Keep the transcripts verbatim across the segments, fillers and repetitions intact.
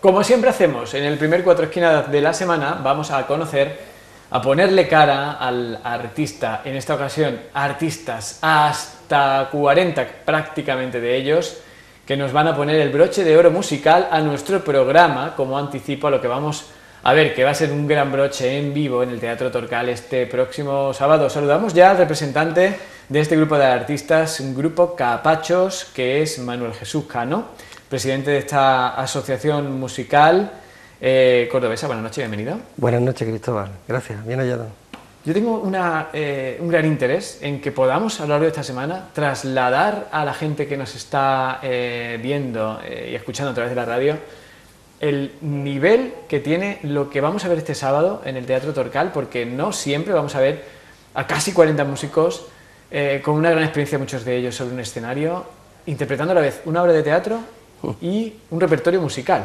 Como siempre hacemos, en el primer Cuatro Esquinas de la semana vamos a conocer, a ponerle cara al artista, en esta ocasión artistas, hasta cuarenta prácticamente de ellos, que nos van a poner el broche de oro musical a nuestro programa, como anticipo a lo que vamos a ver, que va a ser un gran broche en vivo en el Teatro Torcal este próximo sábado. Saludamos ya al representante de este grupo de artistas, un grupo Capachos, que es Manuel Jesús Cano, presidente de esta asociación musical eh, cordobesa. Buenas noches, bienvenido. Buenas noches, Cristóbal. Gracias, bien hallado. Yo tengo una, eh, un gran interés en que podamos a lo largo de esta semana trasladar a la gente que nos está eh, viendo eh, y escuchando a través de la radio el nivel que tiene lo que vamos a ver este sábado en el Teatro Torcal, porque no siempre vamos a ver a casi cuarenta músicos eh, con una gran experiencia, muchos de ellos sobre un escenario, interpretando a la vez una obra de teatro y un repertorio musical.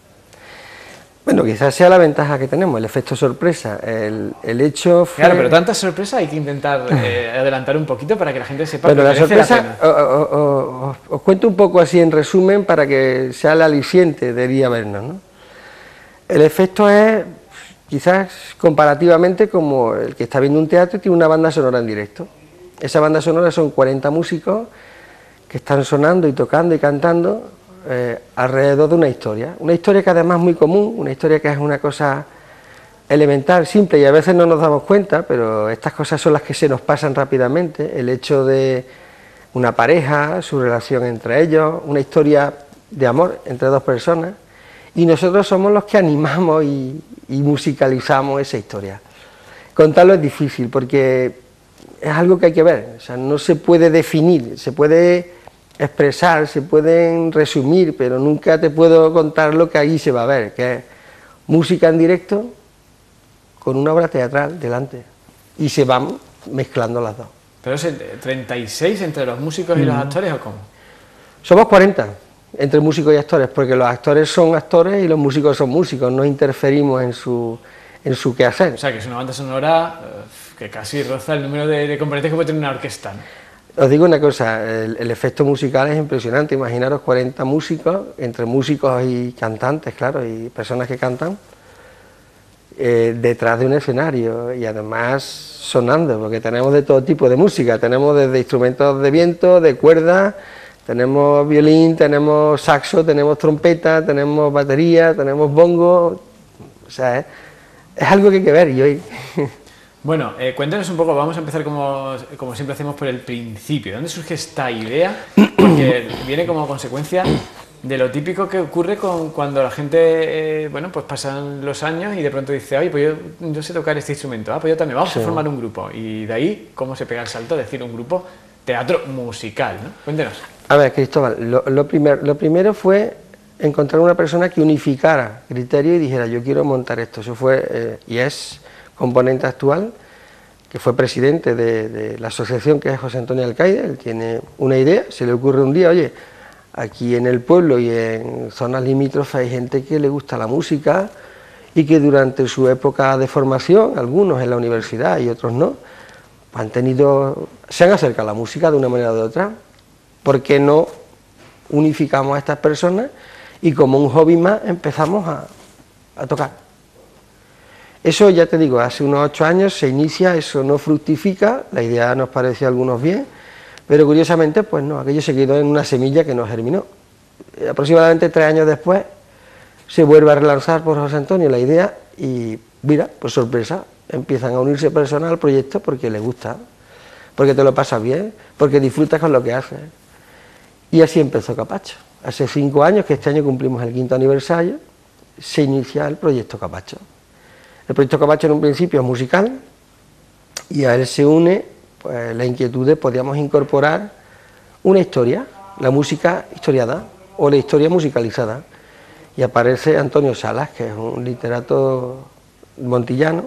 Bueno, quizás sea la ventaja que tenemos, el efecto sorpresa. El, el hecho fue... Claro, pero tanta sorpresa hay que intentar eh, adelantar un poquito para que la gente sepa bueno, que la merece sorpresa, la pena. o, o, o, os, os cuento un poco así en resumen para que sea el aliciente de ir a vernos, ¿no? El efecto es quizás comparativamente como el que está viendo un teatro y tiene una banda sonora en directo. Esa banda sonora son cuarenta músicos que están sonando y tocando y cantando Eh, alrededor de una historia, una historia que además es muy común, una historia que es una cosa elemental, simple, y a veces no nos damos cuenta, pero estas cosas son las que se nos pasan rápidamente. El hecho de una pareja, su relación entre ellos, una historia de amor entre dos personas, y nosotros somos los que animamos y, y musicalizamos esa historia. Contarlo es difícil porque es algo que hay que ver, o sea, no se puede definir, se puede expresar, se pueden resumir, pero nunca te puedo contar lo que ahí se va a ver, que es música en directo con una obra teatral delante, y se van mezclando las dos. ¿Pero es treinta y seis entre los músicos y mm. los actores o cómo? Somos cuarenta entre músicos y actores, porque los actores son actores y los músicos son músicos, no interferimos en su, en su quehacer. O sea, que es una banda sonora uh, que casi roza el número de, de componentes que puede tener una orquesta, ¿no? Os digo una cosa, el, el efecto musical es impresionante. Imaginaros cuarenta músicos, entre músicos y cantantes, claro, y personas que cantan, eh, detrás de un escenario, y además sonando, porque tenemos de todo tipo de música, tenemos desde instrumentos de viento, de cuerda, tenemos violín, tenemos saxo, tenemos trompeta, tenemos batería, tenemos bongo, o sea, es, es algo que hay que ver y hoy... Bueno, eh, cuéntanos un poco, vamos a empezar como, como siempre hacemos por el principio. ¿Dónde surge esta idea? Porque viene como consecuencia de lo típico que ocurre con cuando la gente, eh, bueno, pues pasan los años y de pronto dice, oye, pues yo, yo sé tocar este instrumento, ah, pues yo también, vamos sí. a formar un grupo. Y de ahí, ¿cómo se pega el salto? Es decir, un grupo teatro musical, ¿no? Cuéntenos. A ver, Cristóbal, lo, lo, primer, lo primero fue encontrar una persona que unificara criterios y dijera, yo quiero montar esto. Eso fue, eh, y es... componente actual, que fue presidente de, de la asociación, que es José Antonio Alcaide. Él tiene una idea, se le ocurre un día, oye, aquí en el pueblo y en zonas limítrofes hay gente que le gusta la música y que durante su época de formación, algunos en la universidad y otros no, han tenido, se han acercado a la música de una manera u otra. ¿Por qué no unificamos a estas personas y como un hobby más empezamos a, a tocar? Eso, ya te digo, hace unos ocho años se inicia, eso no fructifica, la idea nos pareció a algunos bien, pero curiosamente, pues no, aquello se quedó en una semilla que no germinó. Eh, aproximadamente tres años después se vuelve a relanzar por José Antonio la idea y, mira, pues sorpresa, empiezan a unirse personas al proyecto porque les gusta, porque te lo pasas bien, porque disfrutas con lo que haces. Y así empezó Capacho. Hace cinco años, que este año cumplimos el quinto aniversario, se inicia el proyecto Capacho. El proyecto Capacho en un principio es musical y a él se une pues, la inquietud de podíamos incorporar una historia, la música historiada o la historia musicalizada. Y aparece Antonio Salas, que es un literato montillano,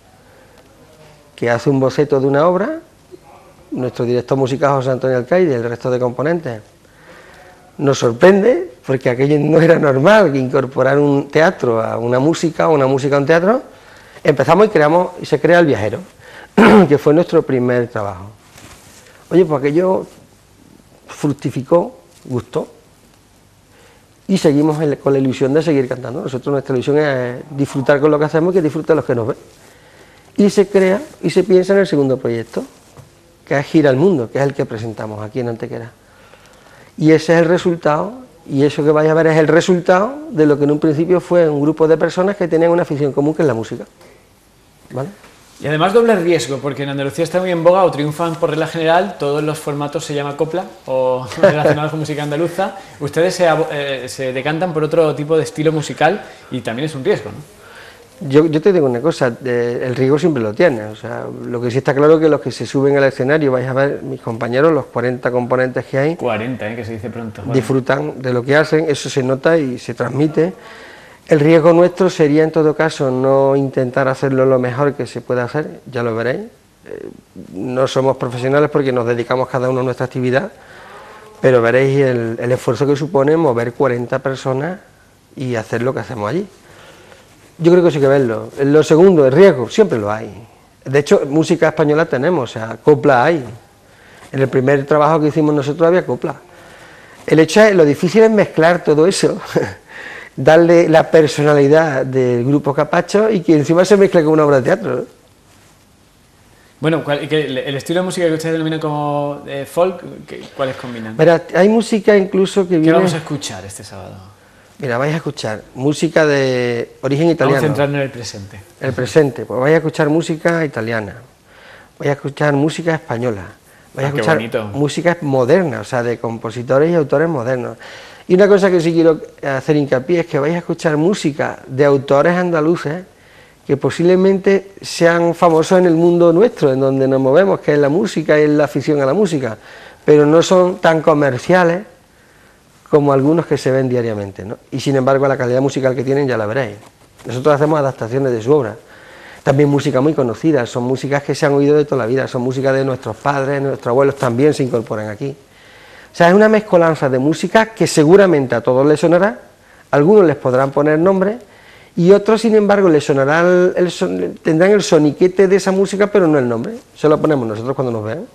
que hace un boceto de una obra, nuestro director musical José Antonio Alcaide y el resto de componentes. Nos sorprende porque aquello no era normal, que incorporar un teatro a una música o una música a un teatro. Empezamos y creamos, y se crea El Viajero, que fue nuestro primer trabajo. Oye, pues aquello fructificó, gustó, y seguimos el, con la ilusión de seguir cantando. Nosotros nuestra ilusión es disfrutar con lo que hacemos y que disfruten los que nos ven. Y se crea y se piensa en el segundo proyecto, que es Gira el Mundo, que es el que presentamos aquí en Antequera. Y ese es el resultado, y eso que vais a ver es el resultado de lo que en un principio fue un grupo de personas que tenían una afición común, que es la música. ¿Vale? Y además doble riesgo, porque en Andalucía está muy en boga, o triunfan por regla general, todos los formatos se llama copla, o relacionados con música andaluza. Ustedes se, eh, se decantan por otro tipo de estilo musical, y también es un riesgo, ¿no? Yo, yo te digo una cosa, eh, el riesgo siempre lo tiene, o sea, lo que sí está claro es que los que se suben al escenario, vais a ver, mis compañeros, los cuarenta componentes que hay, cuarenta, ¿eh? Que se dice pronto. Bueno. Disfrutan de lo que hacen, eso se nota y se transmite. El riesgo nuestro sería en todo caso no intentar hacerlo lo mejor que se puede hacer, ya lo veréis, eh, no somos profesionales porque nos dedicamos cada uno a nuestra actividad, pero veréis el, el esfuerzo que supone mover cuarenta personas y hacer lo que hacemos allí. Yo creo que eso hay que verlo. Lo segundo, el riesgo, siempre lo hay. De hecho, música española tenemos, o sea, copla hay. En el primer trabajo que hicimos nosotros había copla. El hecho es, lo difícil es mezclar todo eso, darle la personalidad del grupo Capacho y que encima se mezcle con una obra de teatro, ¿no? Bueno, ¿cuál, que el, el estilo de música que ustedes denominan como eh, folk, ¿cuáles combinan? Mira, hay música incluso que viene... ¿Qué vamos a escuchar este sábado? Mira, vais a escuchar música de origen italiano. Vamos a centrarnos en el presente. El presente, pues vais a escuchar música italiana, vais a escuchar música española, vais ah, a escuchar música moderna, o sea, de compositores y autores modernos. Y una cosa que sí quiero hacer hincapié es que vais a escuchar música de autores andaluces que posiblemente sean famosos en el mundo nuestro, en donde nos movemos, que es la música y la afición a la música, pero no son tan comerciales como algunos que se ven diariamente, ¿no? Y sin embargo la calidad musical que tienen ya la veréis. Nosotros hacemos adaptaciones de su obra, también música muy conocida, son músicas que se han oído de toda la vida, son músicas de nuestros padres, nuestros abuelos también se incorporan aquí. O sea, es una mezcolanza de música que seguramente a todos les sonará, algunos les podrán poner nombre y otros sin embargo les sonará el, el son, tendrán el soniquete de esa música pero no el nombre, se lo ponemos nosotros cuando nos vean.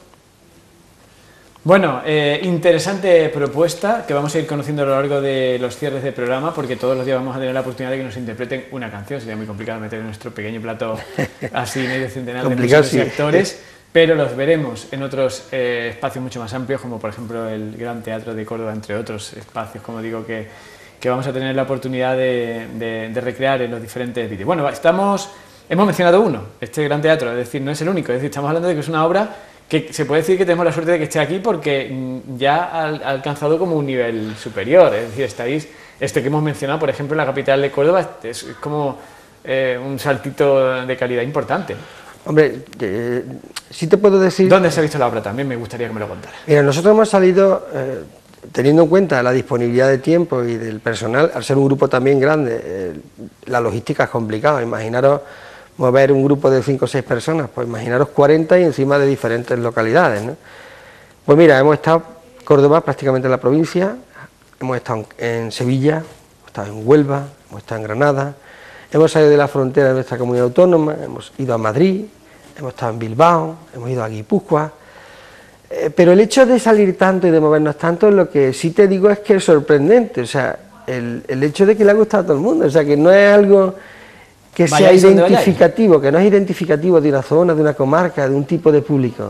Bueno, eh, interesante propuesta que vamos a ir conociendo a lo largo de los cierres del programa, porque todos los días vamos a tener la oportunidad de que nos interpreten una canción. Sería muy complicado meter en nuestro pequeño plato así medio centenar de músicos y actores, pero los veremos en otros eh, espacios mucho más amplios, como por ejemplo el Gran Teatro de Córdoba, entre otros espacios, como digo, que, que vamos a tener la oportunidad de, de, de recrear en los diferentes vídeos. Bueno, estamos, hemos mencionado uno, este Gran Teatro, es decir, no es el único, es decir, estamos hablando de que es una obra que se puede decir que tenemos la suerte de que esté aquí porque ya ha alcanzado como un nivel superior, es decir, estáis, este que hemos mencionado, por ejemplo, en la capital de Córdoba, es como eh, un saltito de calidad importante. Hombre, eh, sí te puedo decir... ¿Dónde se ha visto la obra? También me gustaría que me lo contara. Mira, nosotros hemos salido, eh, teniendo en cuenta la disponibilidad de tiempo y del personal, al ser un grupo también grande, eh, la logística es complicada, imaginaros mover un grupo de cinco o seis personas, pues imaginaros cuarenta y encima de diferentes localidades, ¿no? Pues mira, hemos estado en Córdoba, prácticamente en la provincia, hemos estado en Sevilla, hemos estado en Huelva, hemos estado en Granada, hemos salido de la frontera de nuestra comunidad autónoma, hemos ido a Madrid, hemos estado en Bilbao, hemos ido a Guipúzcoa, eh, pero el hecho de salir tanto y de movernos tanto, lo que sí te digo es que es sorprendente, o sea, el, el hecho de que le ha gustado a todo el mundo, o sea, que no es algo que sea identificativo, que no es identificativo de una zona, de una comarca, de un tipo de público.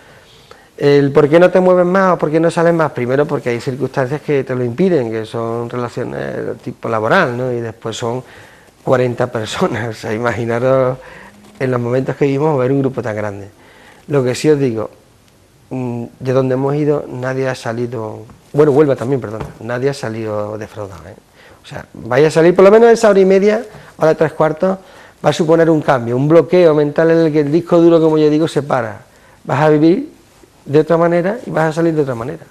El por qué no te mueves más o por qué no sales más, primero porque hay circunstancias que te lo impiden, que son relaciones de tipo laboral, ¿no? Y después son cuarenta personas, o sea, imaginaros en los momentos que vivimos ver un grupo tan grande. Lo que sí os digo, de donde hemos ido nadie ha salido, bueno, Huelva también, perdón, nadie ha salido defraudado, ¿eh? O sea, vaya a salir por lo menos esa hora y media, hora tres cuartos, va a suponer un cambio, un bloqueo mental en el que el disco duro, como yo digo, se para. Vas a vivir de otra manera y vas a salir de otra manera.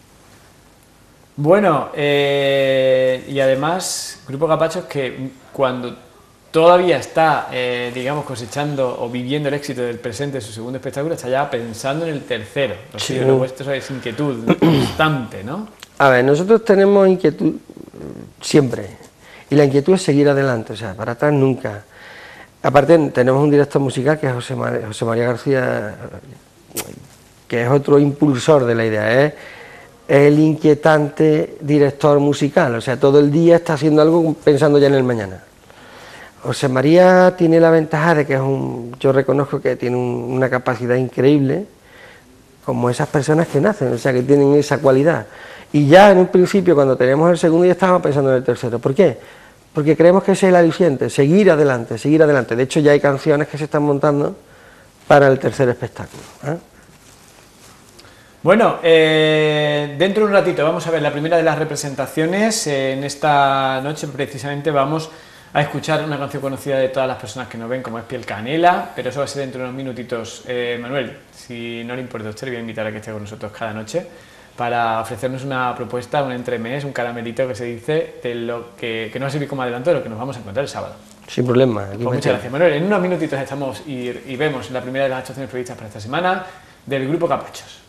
Bueno, eh, y además, Grupo Capachos que cuando todavía está, eh, digamos, cosechando o viviendo el éxito del presente de su segundo espectáculo, está ya pensando en el tercero. Lo, sí. Lo vuestro es inquietud constante, ¿no? A ver, nosotros tenemos inquietud siempre, y la inquietud es seguir adelante, o sea, para atrás nunca. Aparte tenemos un director musical que es José María, José María García, que es otro impulsor de la idea, es es el inquietante director musical, o sea, todo el día está haciendo algo pensando ya en el mañana. José María tiene la ventaja de que es un, yo reconozco que tiene un, una capacidad increíble, como esas personas que nacen, o sea, que tienen esa cualidad. Y ya en un principio, cuando teníamos el segundo, ya estábamos pensando en el tercero. ¿Por qué? Porque creemos que ese es el aliciente, seguir adelante, seguir adelante. De hecho, ya hay canciones que se están montando para el tercer espectáculo, ¿eh? Bueno, eh, dentro de un ratito vamos a ver la primera de las representaciones. Eh, en esta noche precisamente vamos a escuchar una canción conocida de todas las personas que nos ven, como es Piel Canela, pero eso va a ser dentro de unos minutitos. Eh, Manuel, si no le importa a usted, le voy a invitar a que esté con nosotros cada noche para ofrecernos una propuesta, un entremés, un caramelito que se dice, de lo que, que nos va a servir como adelanto de lo que nos vamos a encontrar el sábado. Sin problema. Aquí Pues muchas gracias, Manuel. En unos minutitos estamos y, y vemos la primera de las actuaciones previstas para esta semana del Grupo Capachos.